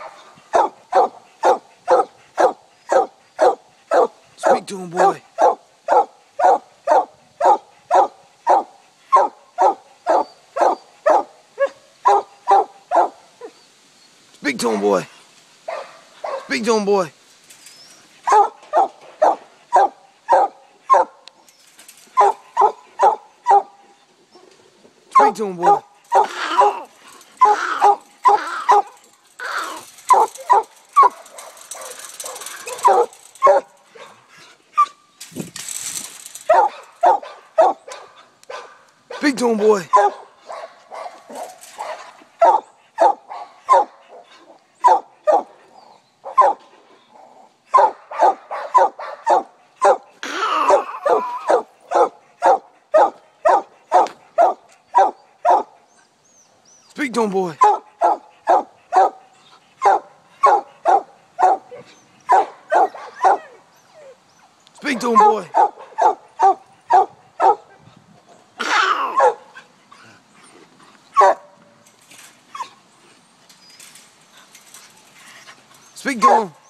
Speak to him, boy. Speak to him, boy. Speak to him, boy. Speak to him, boy. Speak to him, boy. Speak to him, boy. Speak to him, boy. Speak to him.